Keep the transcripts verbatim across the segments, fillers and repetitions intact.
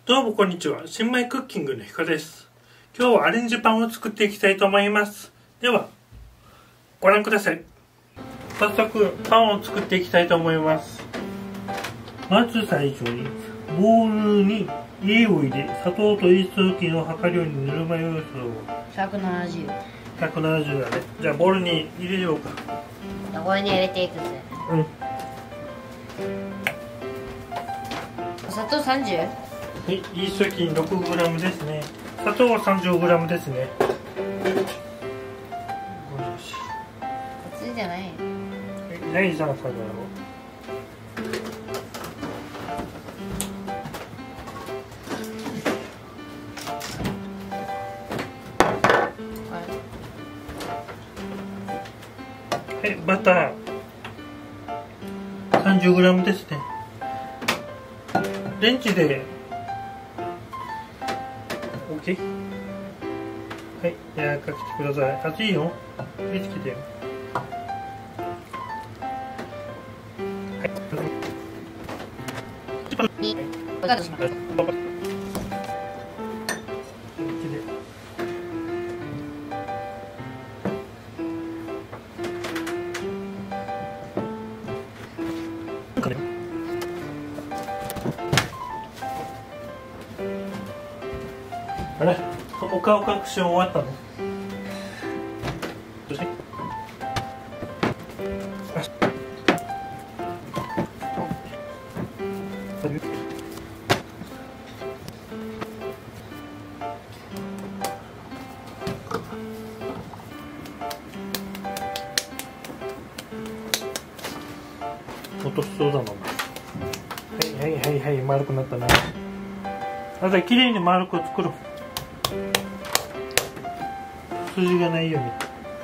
どうもこんにちは。新米クッキングのひかです。今日はアレンジパンを作っていきたいと思います。ではご覧ください。早速パンを作っていきたいと思います。まず最初にボウルに家を入れ、砂糖とイースト菌を量るようにぬるま湯をする。 ひゃくななじゅう。 ひゃくななじゅうだね。じゃあボウルに入れようか。 じゃあこれに入れていくぜ。 うん。 砂糖 さんじゅう？ はい、イースト菌 ろくグラム ですね。砂糖は さんじゅうグラム ですね。 熱いじゃない。 何さんさんだろう。はい、バター さんじゅうグラム ですね。レンジで OK。 はい、じゃあかけてください。熱いよ。火つけてよ。 にポテトします。 あれ、お顔隠し終わったの？落としそうだもん。はいはいはいはい、丸くなったな。あとはきれいに丸く作ろう。筋がないように。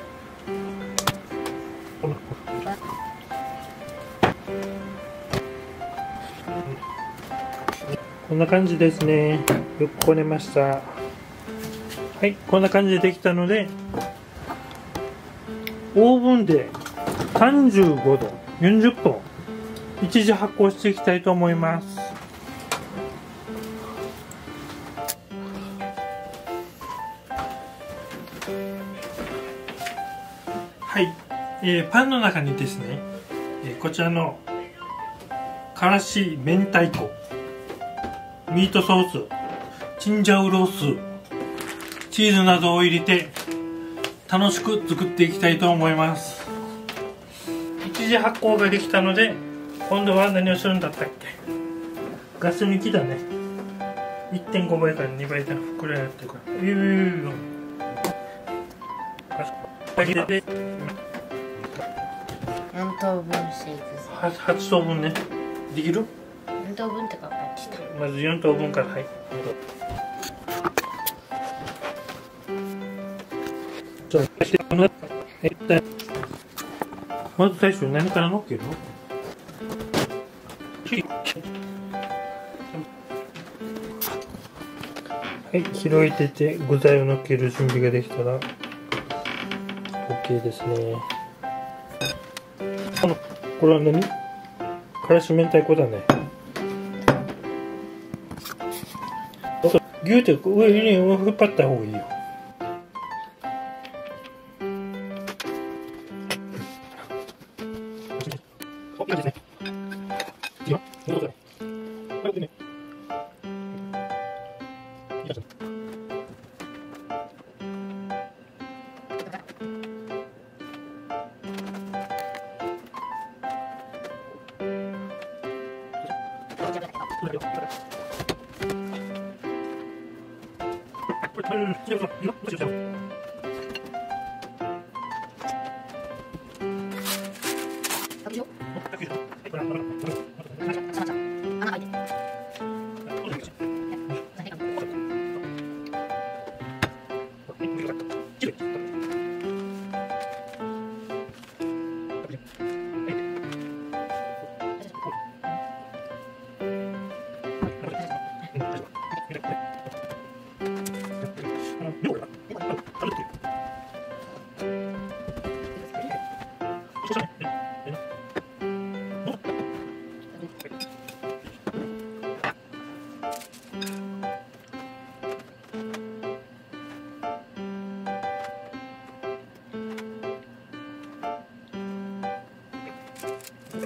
こんな感じですね。よくこねました。はい、こんな感じでできたので、オーブンでさんじゅうごどよんじゅっぷん一次発酵していきたいと思います。はい、えー、パンの中にですね、えー、こちらのからし明太子、ミートソース、チンジャオロース、チーズなどを入れて楽しく作っていきたいと思います。一次発酵ができたので、今度は何をするんだったっけ。ガス抜きだね。 いってんご 倍からにばいだ。膨らやってるから。よよん等分していくぜ。 はち等分ね。できる？ よん等分ってかかってきた。 まずよん等分から。はい。じゃあまず最初に何からのっけるの？はい、広いてて具材をのっける準備ができたら OK ですね。このこれは何？からし明太子だね。ギューって上に引っ張った方がいいよ。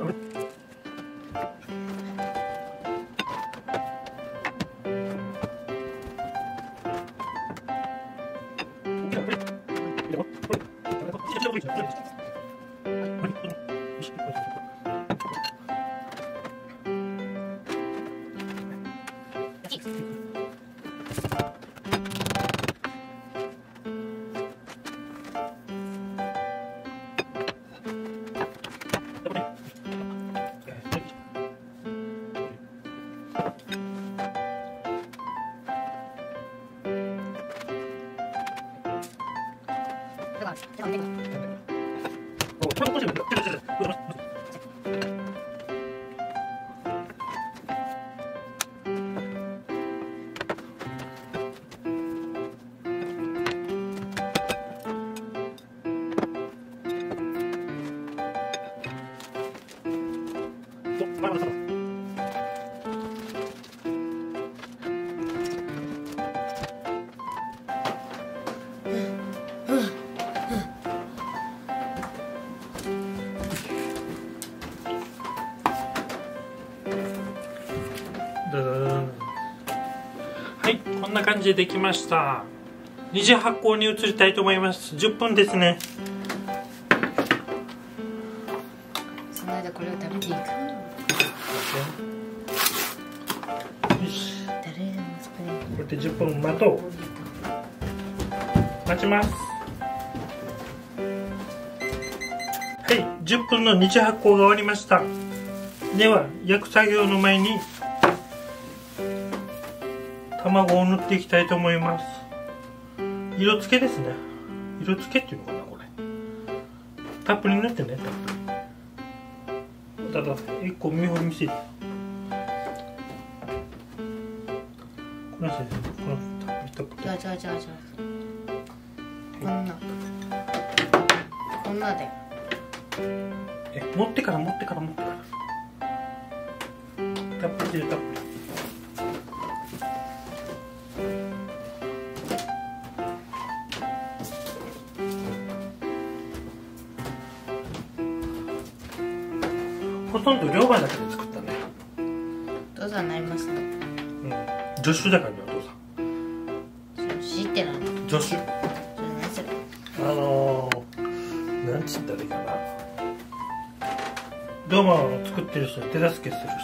はい、こんな感じでできました。二次発酵に移りたいと思います。じゅっぷんですね。 その間これを食べていく。よし。誰でも作れる。 これでじゅっぷん待とう。待ちます。はい、じゅっぷんの二次発酵が終わりました。では焼く作業の前に卵を塗っていきたいと思います。色付けですね。色付けっていうのかな、これ。たっぷり塗ってね、たっぷり。ただ一個見本見せて。この先生、このたっぷりたっぷり。 じゃあじゃあじゃあじゃあこんなこんなでえ、持ってから持ってから持ってからたっぷりでたっぷり。ほとんど両番だけで作ったね。 お父さんなりましたね。 うん、助手だからね、お父さん。 知ってない。 助手。 それ何それ。 あのー、なんつったらいいかな。ドーマを作ってる人、手助けする人。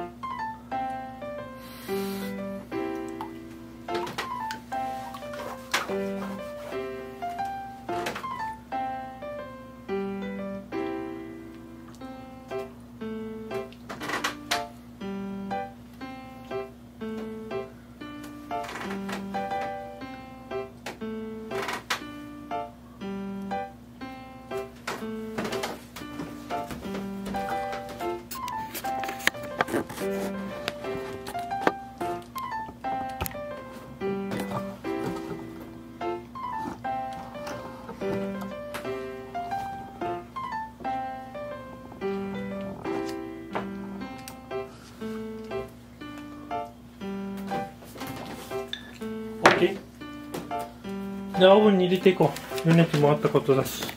じゃあオーブンに入れていこう。余熱もあったことだし。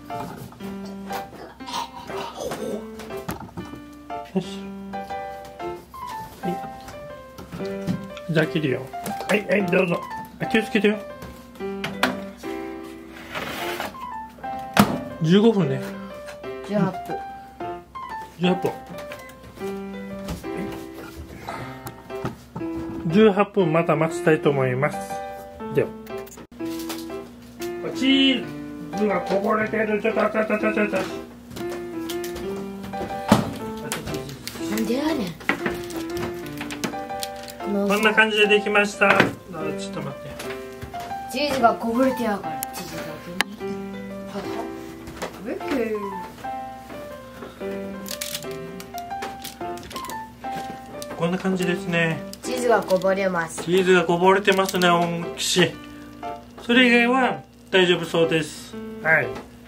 よし。はい。じゃあ切るよ。はいはい、どうぞ。気をつけてよ。じゅうごふんね。 じゅうはっぷん。 じゅうはっぷん。じゅうはっぷんまた待ちたいと思います。では。チーズがこぼれてる。ちょっとちょっとちょっとちょっと。 なんでやねん。 こんな感じでできました。あ、ちょっと待って。 チーズがこぼれてやがる。チーズだけに。はは。食べて。 こんな感じですね。 チーズがこぼれます。 チーズがこぼれてますね、大きし。それ以外は大丈夫そうです。はい。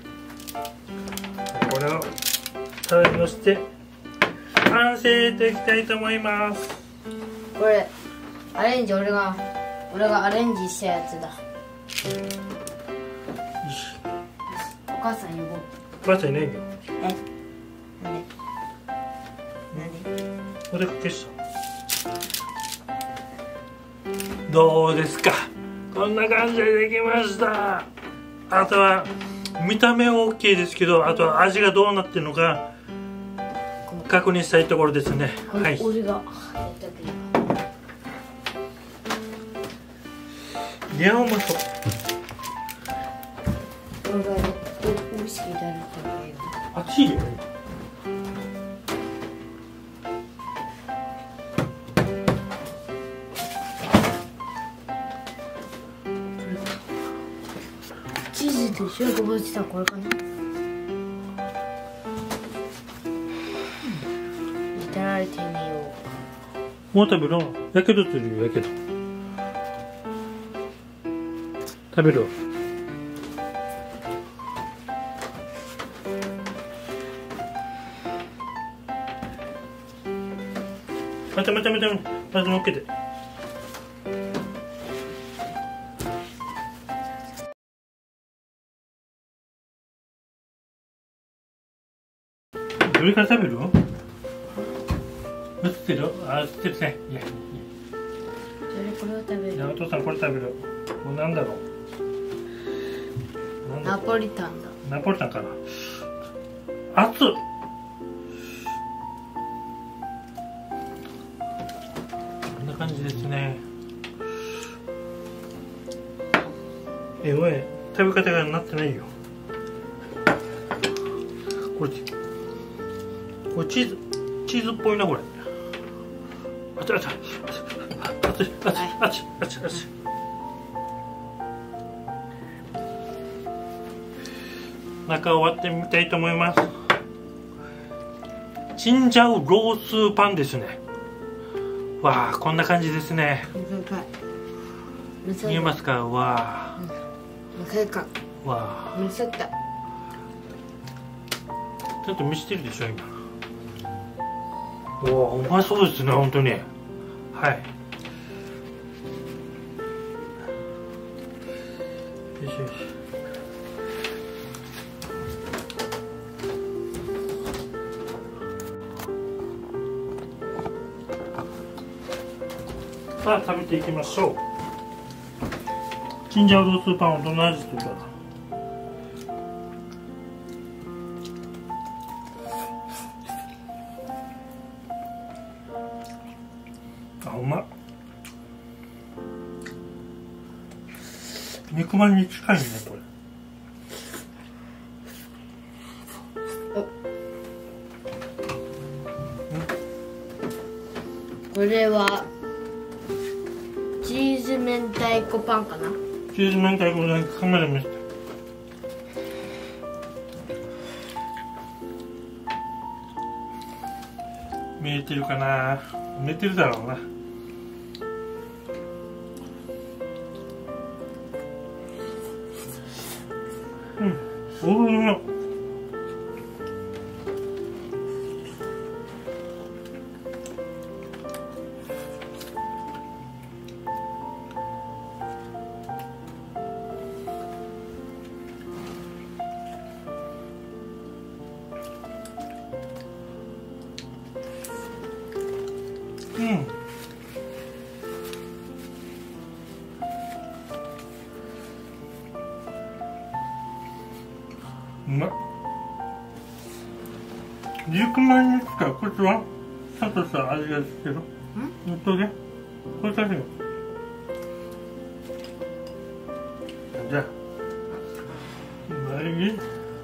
これをタレにのせて完成でいきたいと思います。 これアレンジ、俺が俺がアレンジしたやつだ。お母さん呼ぼう。 お母さんいないよ。 え、なんで？ それ消した。どうですか、こんな感じでできました。あとは見た目は OK ですけど、あとは味がどうなってるのか確認したいところですね。はい、 俺がいや、うまそう。 俺が美味しくいただいた。 熱いよね。 チーズと一緒にこぼしてたこれかな。いただいてみよう。もう食べろ。やけどするよ、やけど。食べる。待て待て待て、まず乗っけて。どれから食べる？映ってる？あ、映ってるね。いや、いや。 じゃあこれを食べる。 じゃあお父さんこれ食べる。これなんだろう。 ナポリタンだ。 ナポリタンかな。熱っ。こんな感じですね。え、おい、食べ方がなってないよ。これ、これチーズ、チーズっぽいな、これ。あちあちあちあちあちあちあちあち。中を割ってみたいと思います。チンジャオロースパンですね。わあ、こんな感じですね。見えますか？わあ。わあ。ちょっと見せてるでしょ今。おお、うまそうですね、本当に。はい。よしよし。さあ食べていきましょう。チンジャオロースパンはどんな味するか。あ、うまっ。肉まんに近いねこれ。 これはチーズ明太子パンかな。 チーズ明太子でカメラ見せて。見えてるかな。見えてるだろうな。うん、おいしい。うん。うまっ。肉まんに使うこいつはさっとした味がするけど。うんとね、これ食べよう。じゃあうまい。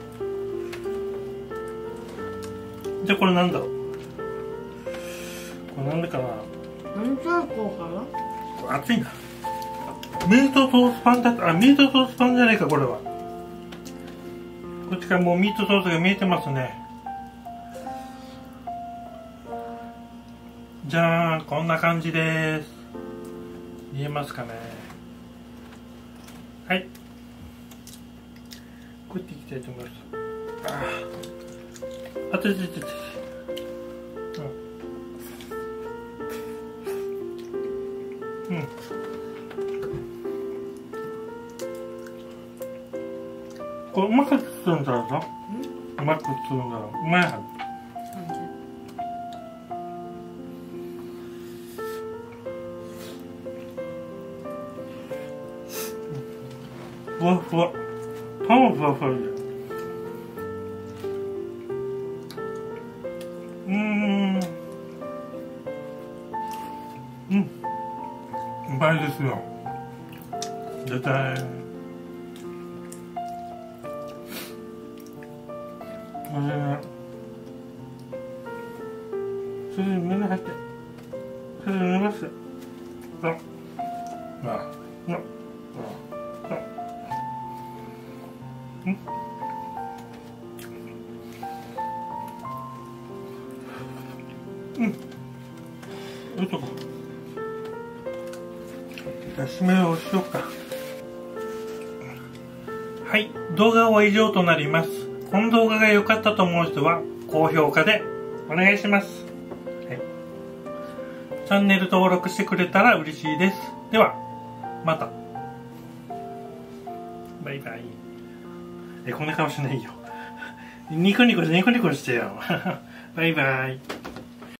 じゃあこれなんだろう。これなんでかな。 明太子かな。 熱いな。ミートソースパンだった。あ、ミートソースパンじゃないかこれは。こっちからもうミートソースが見えてますね。じゃあこんな感じです。見えますかね。はい、こうやっていきたいと思います。ああ、あてててて、うん、うん、これうまく包んだらさ、うまく包んだらうまいはず。 ふわふわ。パンはふわふわで。うーん。うん。うまいですよ。絶対。おいしいね。それでみんな入って。それで見ます。あ。あ。あ。うん。うん。よいしょ。じゃあ締めをしようか。はい、動画は以上となります。この動画が良かったと思う人は高評価でお願いします。はい、チャンネル登録してくれたら嬉しいです。ではまた。バイバイ。えこんな顔しないよ。ニコニコニコニコしてよ。バイバイ。